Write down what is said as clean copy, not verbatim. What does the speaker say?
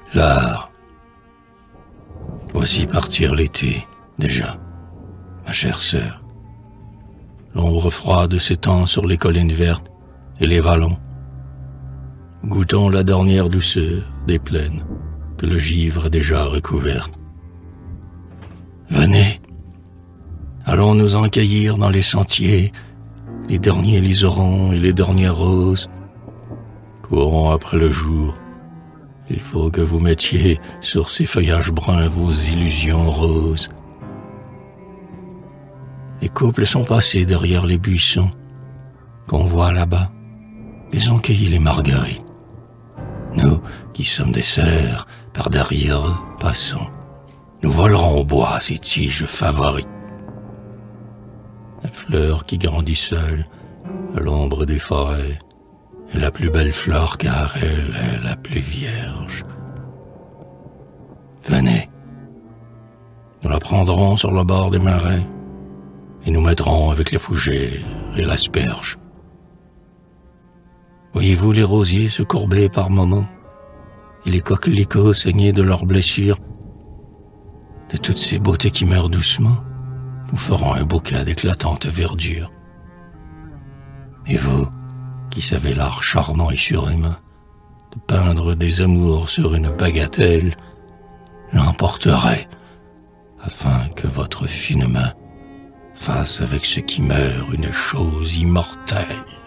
L'art. Voici partir l'été, déjà, ma chère sœur. L'ombre froide s'étend sur les collines vertes et les vallons. Goûtons la dernière douceur des plaines que le givre a déjà recouvertes. Venez, allons nous encueillir dans les sentiers, les derniers liserons et les dernières roses. Courons après le jour. Il faut que vous mettiez sur ces feuillages bruns vos illusions roses. Les couples sont passés derrière les buissons qu'on voit là-bas. Ils ont cueilli les marguerites. Nous, qui sommes des sœurs, par derrière eux, passons. Nous volerons au bois ces tiges favorites. La fleur qui grandit seule à l'ombre des forêts est la plus belle fleur car elle est la plus vierge. Venez, nous la prendrons sur le bord des marais et nous mettrons avec les fougères et l'asperge. Voyez-vous les rosiers se courber par moments et les coquelicots saigner de leurs blessures? De toutes ces beautés qui meurent doucement, nous ferons un bouquet d'éclatante verdure. Et vous, qui savez l'art charmant et surhumain de peindre des amours sur une bagatelle, l'emporterez afin que votre fine main fasse avec ce qui meurt une chose immortelle.